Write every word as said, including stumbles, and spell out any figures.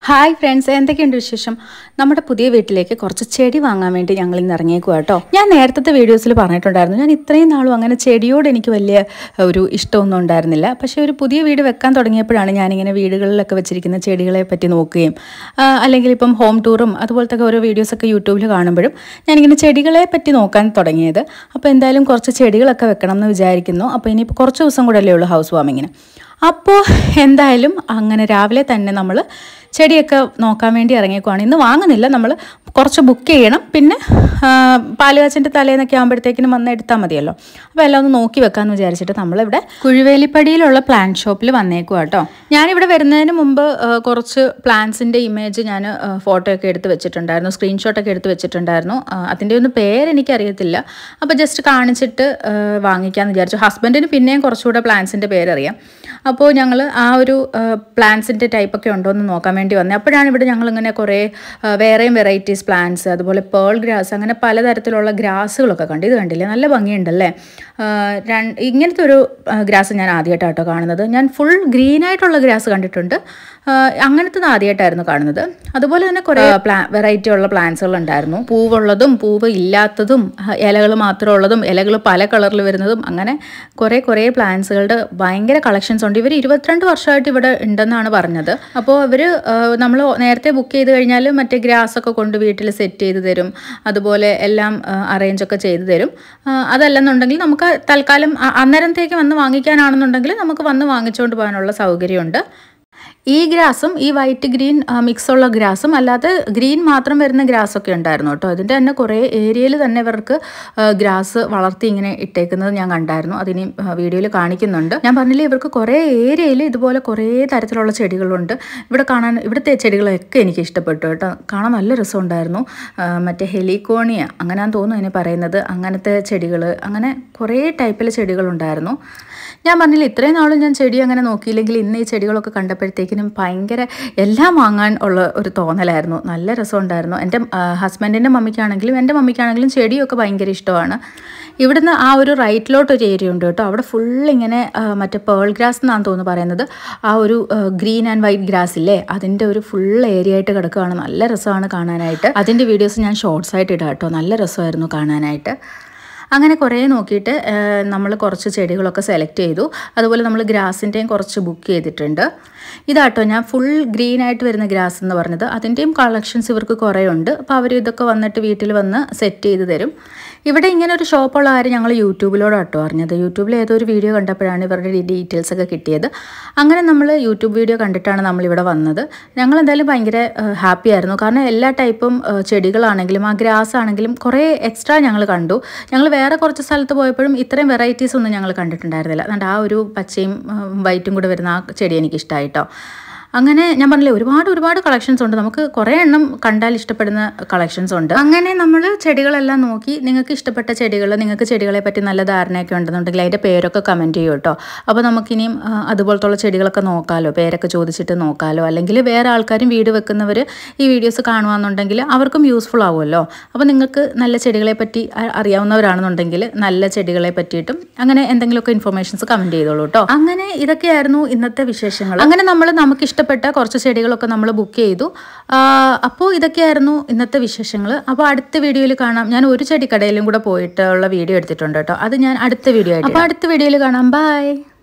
Hi friends, എന്തൊക്കെയുണ്ട് വിശേഷം? നമ്മുടെ പുതിയ വീട്ടിലേക്ക് കുറച്ച് ചെടി വാങ്ങാൻ വേണ്ടി ഞങ്ങൾ ഇന്ന് ഇറങ്ങിയേക്കുക കേട്ടോ. ഞാൻ നേരത്തെ വീഡിയോസിൽ പറഞ്ഞിട്ടുണ്ടായിരുന്നു, ഞാൻ ഇത്രയും നാളും അങ്ങനെ ചെടിയോട് എനിക്ക് വലിയ ഒരു ഇഷ്ടമൊന്നും ഉണ്ടായിരുന്നില്ല. പക്ഷേ ഒരു പുതിയ വീട് വെക്കാൻ തുടങ്ങിയപ്പോഴാണ് ഞാനിങ്ങനെ വീടുകളിലൊക്കെ വെച്ചിരിക്കുന്ന ചെടികളെ പറ്റി നോക്കുകയും അല്ലെങ്കിൽ ഇപ്പം ഹോം ടൂറും അതുപോലത്തെ ഓരോ വീഡിയോസൊക്കെ യൂട്യൂബിൽ കാണുമ്പോഴും ഞാനിങ്ങനെ ചെടികളെ പറ്റി നോക്കാൻ തുടങ്ങിയത്. അപ്പോൾ എന്തായാലും കുറച്ച് ചെടികളൊക്കെ വെക്കണം എന്ന് വിചാരിക്കുന്നു. അപ്പോൾ ഇനിയിപ്പോൾ കുറച്ച് ദിവസം കൂടെ അല്ലേ ഉള്ളൂ ഹൗസ് വാമിങ്ങിന്. അപ്പോൾ എന്തായാലും അങ്ങനെ രാവിലെ തന്നെ നമ്മൾ ചെടിയൊക്കെ നോക്കാൻ വേണ്ടി ഇറങ്ങിയേക്കുവാണ്. ഇന്ന് വാങ്ങുന്നില്ല, നമ്മൾ കുറച്ച് ബുക്ക് ചെയ്യണം. പിന്നെ പാലുകാച്ചൻ്റെ തലേന്നൊക്കെ ആകുമ്പോഴത്തേക്കിനും വന്ന് എടുത്താൽ മതിയല്ലോ. അപ്പോൾ എല്ലാം ഒന്ന് നോക്കി വെക്കാമെന്ന് വിചാരിച്ചിട്ട് നമ്മളിവിടെ കുഴുവേലിപ്പടിയിലുള്ള പ്ലാന്റ് ഷോപ്പിൽ വന്നേക്കുക കേട്ടോ. ഞാനിവിടെ വരുന്നതിന് മുമ്പ് കുറച്ച് പ്ലാന്റ്സിൻ്റെ ഇമേജ് ഞാൻ ഫോട്ടോ ഒക്കെ എടുത്ത് വെച്ചിട്ടുണ്ടായിരുന്നു, സ്ക്രീൻഷോട്ടൊക്കെ എടുത്ത് വെച്ചിട്ടുണ്ടായിരുന്നു. അതിൻ്റെ ഒന്നും പേരെനിക്കറിയത്തില്ല. അപ്പോൾ ജസ്റ്റ് കാണിച്ചിട്ട് വാങ്ങിക്കാമെന്ന് വിചാരിച്ചു. ഹസ്ബൻഡിന് പിന്നെയും കുറച്ചുകൂടെ പ്ലാന്റ്സിൻ്റെ പേരറിയാം. അപ്പോൾ ഞങ്ങൾ ആ ഒരു പ്ലാന്റ്സിൻ്റെ ടൈപ്പൊക്കെ ഉണ്ടോ എന്ന് നോക്കാൻ വേണ്ടി വന്നത്. അപ്പോഴാണ് ഇവിടെ ഞങ്ങളിങ്ങനെ കുറേ വേറെയും വെറൈറ്റീസ് പ്ലാന്റ്സ്, അതുപോലെ പേൾ ഗ്രാസ്, അങ്ങനെ പലതരത്തിലുള്ള ഗ്രാസുകളൊക്കെ കണ്ടു. ഇത് കണ്ടില്ലേ, നല്ല ഭംഗിയുണ്ടല്ലേ. ഇങ്ങനത്തെ ഒരു ഗ്രാസ് ഞാൻ ആദ്യമായിട്ടാണ് കേട്ടോ കാണുന്നത്. ഞാൻ ഫുൾ ഗ്രീനായിട്ടുള്ള ഗ്രാസ് കണ്ടിട്ടുണ്ട്, അങ്ങനത്തെ ആദ്യമായിട്ടായിരുന്നു കാണുന്നത്. അതുപോലെ തന്നെ കുറേ പ്ലാ വെറൈറ്റി ഉള്ള പ്ലാന്റ്സുകൾ ഉണ്ടായിരുന്നു. പൂവുള്ളതും പൂവ് ഇല്ലാത്തതും ഇലകൾ മാത്രമുള്ളതും ഇലകൾ പല കളറിൽ വരുന്നതും അങ്ങനെ കുറേ കുറേ പ്ലാന്റ്സുകളുടെ ഭയങ്കര കളക്ഷൻസ് ഉണ്ട്. ഇവർ ഇരുപത്തിരണ്ട് വർഷമായിട്ട് ഇവിടെ ഉണ്ടെന്നാണ് പറഞ്ഞത്. അപ്പോൾ ഇവർ നമ്മൾ നേരത്തെ ബുക്ക് ചെയ്ത് കഴിഞ്ഞാൽ മറ്റേ ഗ്രാസൊക്കെ കൊണ്ട് വീട്ടിൽ സെറ്റ് ചെയ്ത് തരും, അതുപോലെ എല്ലാം അറേഞ്ചൊക്കെ ചെയ്ത് തരും. അതല്ലെന്നുണ്ടെങ്കിൽ നമുക്ക് തൽക്കാലം അന്നേരത്തേക്ക് വന്ന് വാങ്ങിക്കാനാണെന്നുണ്ടെങ്കിൽ നമുക്ക് വന്ന് വാങ്ങിച്ചുകൊണ്ട് പോകാനുള്ള സൗകര്യമുണ്ട്. ഈ ഗ്രാസും ഈ വൈറ്റ് ഗ്രീൻ മിക്സുള്ള ഗ്രാസും അല്ലാതെ ഗ്രീൻ മാത്രം വരുന്ന ഗ്രാസൊക്കെ ഉണ്ടായിരുന്നു കേട്ടോ. ഇതിൻ്റെ തന്നെ കുറേ ഏരിയയിൽ തന്നെ ഇവർക്ക് ഗ്രാസ് വളർത്തി ഇങ്ങനെ ഇട്ടേക്കുന്നത് ഞാൻ കണ്ടായിരുന്നു. അതിനി വീഡിയോയിൽ കാണിക്കുന്നുണ്ട്. ഞാൻ പറഞ്ഞില്ലേ, ഇവർക്ക് കുറേ ഏരിയയിൽ ഇതുപോലെ കുറേ തരത്തിലുള്ള ചെടികളുണ്ട്. ഇവിടെ കാണാൻ ഇവിടുത്തെ ചെടികളൊക്കെ എനിക്ക് ഇഷ്ടപ്പെട്ടു കേട്ടോ. കാണാൻ നല്ല രസമുണ്ടായിരുന്നു. മറ്റേ ഹെലിക്കോണിയ അങ്ങനെയാന്ന് തോന്നുന്നു അതിനെ പറയുന്നത്. അങ്ങനത്തെ ചെടികൾ, അങ്ങനെ കുറേ ടൈപ്പിലെ ചെടികളുണ്ടായിരുന്നു. ഞാൻ പറഞ്ഞില്ല, ഇത്രയും നാളും ഞാൻ ചെടി അങ്ങനെ നോക്കിയില്ലെങ്കിൽ ഇന്ന് ഈ ചെടികളൊക്കെ കണ്ടപ്പോഴത്തേക്കിനും ഭയങ്കര എല്ലാം വാങ്ങാൻ ഉള്ള ഒരു തോന്നലായിരുന്നു. നല്ല രസമുണ്ടായിരുന്നു. എൻ്റെ ഹസ്ബൻഡിൻ്റെ മമ്മിക്കാണെങ്കിലും എൻ്റെ മമ്മിക്കാണെങ്കിലും ചെടിയൊക്കെ ഭയങ്കര ഇഷ്ടമാണ്. ഇവിടുന്ന് ആ ഒരു റൈറ്റിലോട്ടൊരു ഏരിയ ഉണ്ട് കേട്ടോ. അവിടെ ഫുള്ളിങ്ങനെ മറ്റേ പേൾ ഗ്രാസ് എന്നാണ് തോന്നുന്നു പറയുന്നത്. ആ ഒരു ഗ്രീൻ ആൻഡ് വൈറ്റ് ഗ്രാസ് ഇല്ലേ, അതിൻ്റെ ഒരു ഫുൾ ഏരിയ ആയിട്ട് കിടക്കുകയാണ്. നല്ല രസമാണ് കാണാനായിട്ട്. അതിൻ്റെ വീഡിയോസ് ഞാൻ ഷോർട്സ് ആയിട്ട് ഇടാം കേട്ടോ. നല്ല രസമായിരുന്നു കാണാനായിട്ട്. അങ്ങനെ കുറേ നോക്കിയിട്ട് നമ്മൾ കുറച്ച് ചെടികളൊക്കെ സെലക്ട് ചെയ്തു. അതുപോലെ നമ്മൾ ഗ്രാസിൻ്റെയും കുറച്ച് ബുക്ക് ചെയ്തിട്ടുണ്ട്. ഇതാട്ടോ ഞാൻ ഫുൾ ഗ്രീൻ ആയിട്ട് വരുന്ന ഗ്രാസ് എന്ന് പറഞ്ഞത്. അതിൻ്റെയും കളക്ഷൻസ് ഇവർക്ക് കുറേ ഉണ്ട്. അപ്പോൾ അവർ ഇതൊക്കെ വന്നിട്ട് വീട്ടിൽ വന്ന് സെറ്റ് ചെയ്ത് തരും. ഇവിടെ ഇങ്ങനെ ഒരു ഷോപ്പുള്ള കാര്യം ഞങ്ങൾ യൂട്യൂബിലൂടെ കേട്ടോ അറിഞ്ഞത്. യൂട്യൂബിൽ ഏതോ ഒരു വീഡിയോ കണ്ടപ്പോഴാണ് ഇവരുടെ ഡീറ്റെയിൽസ് ഒക്കെ കിട്ടിയത്. അങ്ങനെ നമ്മൾ യൂട്യൂബ് വീഡിയോ കണ്ടിട്ടാണ് നമ്മളിവിടെ വന്നത്. ഞങ്ങൾ എന്തായാലും ഭയങ്കര ഹാപ്പി ആയിരുന്നു. കാരണം എല്ലാ ടൈപ്പും ചെടികളാണെങ്കിലും ആ ഗ്രാസ് ആണെങ്കിലും കുറേ എക്സ്ട്രാ ഞങ്ങൾ കണ്ടു. ഞങ്ങൾ വേറെ കുറച്ച് സ്ഥലത്ത് പോയപ്പോഴും ഇത്രയും വെറൈറ്റീസ് ഒന്നും ഞങ്ങൾ കണ്ടിട്ടുണ്ടായിരുന്നില്ല. അതുകൊണ്ട് ആ ഒരു പച്ചയും വൈറ്റും കൂടെ വരുന്ന ആ ചെടി എനിക്ക് ഇഷ്ടമായിട്ടോ. അങ്ങനെ ഞാൻ പറഞ്ഞില്ലേ, ഒരുപാട് ഒരുപാട് കളക്ഷൻസ് ഉണ്ട്. നമുക്ക് കുറേ എണ്ണം കണ്ടാൽ ഇഷ്ടപ്പെടുന്ന കളക്ഷൻസ് ഉണ്ട്. അങ്ങനെ നമ്മൾ ചെടികളെല്ലാം നോക്കി. നിങ്ങൾക്ക് ഇഷ്ടപ്പെട്ട ചെടികൾ, നിങ്ങൾക്ക് ചെടികളെ പറ്റി നല്ല ധാരണയൊക്കെ ഉണ്ടെന്നുണ്ടെങ്കിൽ അതിൻ്റെ പേരൊക്കെ കമൻറ്റ് ചെയ്യും കേട്ടോ. അപ്പോൾ നമുക്കിനിയും അതുപോലത്തുള്ള ചെടികളൊക്കെ നോക്കാമല്ലോ, പേരൊക്കെ ചോദിച്ചിട്ട് നോക്കാമല്ലോ. അല്ലെങ്കിൽ വേറെ ആൾക്കാരും വീട് വെക്കുന്നവർ ഈ വീഡിയോസ് കാണുകയെന്നുണ്ടെങ്കിൽ അവർക്കും യൂസ്ഫുൾ ആവുമല്ലോ. അപ്പോൾ നിങ്ങൾക്ക് നല്ല ചെടികളെ പറ്റി അറിയാവുന്നവരാണെന്നുണ്ടെങ്കിൽ നല്ല ചെടികളെ പറ്റിയിട്ടും അങ്ങനെ എന്തെങ്കിലുമൊക്കെ ഇൻഫർമേഷൻസ് കമൻറ്റ് ചെയ്തോളൂ കേട്ടോ. അങ്ങനെ ഇതൊക്കെയായിരുന്നു ഇന്നത്തെ വിശേഷങ്ങൾ. അങ്ങനെ നമ്മൾ നമുക്ക് ഇഷ്ടപ്പെട്ട കുറച്ച് ചെടികളൊക്കെ നമ്മൾ ബുക്ക് ചെയ്തു. അപ്പോൾ ഇതൊക്കെയായിരുന്നു ഇന്നത്തെ വിശേഷങ്ങൾ. അപ്പോൾ അടുത്ത വീഡിയോയിൽ കാണാം. ഞാൻ ഒരു ചെടിക്കടയിലും കൂടെ പോയിട്ടുള്ള വീഡിയോ എടുത്തിട്ടുണ്ട് കേട്ടോ. അത് ഞാൻ അടുത്ത വീഡിയോ ആയിട്ട്. അപ്പോൾ അടുത്ത വീഡിയോയിൽ കാണാം. ബൈ.